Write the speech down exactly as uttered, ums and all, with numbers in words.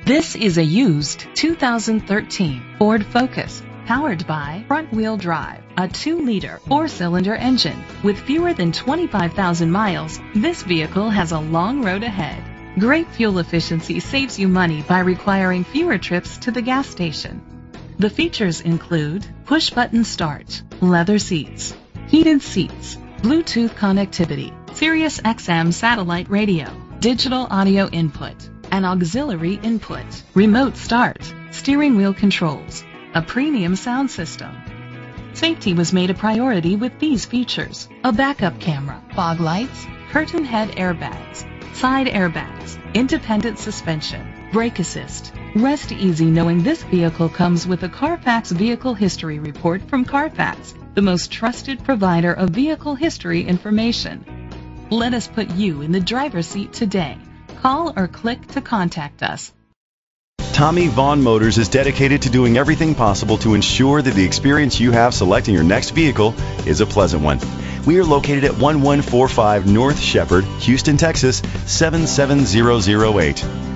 This is a used two thousand thirteen Ford Focus, powered by front-wheel drive, a two liter four-cylinder engine. With fewer than twenty-five thousand miles, this vehicle has a long road ahead. Great fuel efficiency saves you money by requiring fewer trips to the gas station. The features include push-button start, leather seats, heated seats, Bluetooth connectivity, Sirius X M satellite radio, digital audio input, an auxiliary input, remote start, steering wheel controls, a premium sound system. Safety was made a priority with these features: a backup camera, fog lights, curtain head airbags, side airbags, independent suspension, brake assist. Rest easy knowing this vehicle comes with a Carfax Vehicle History Report from Carfax, the most trusted provider of vehicle history information. Let us put you in the driver's seat today. Call or click to contact us. Tommy Vaughn Motors is dedicated to doing everything possible to ensure that the experience you have selecting your next vehicle is a pleasant one. We are located at one one four five North Shepherd, Houston, Texas seven seven zero zero eight.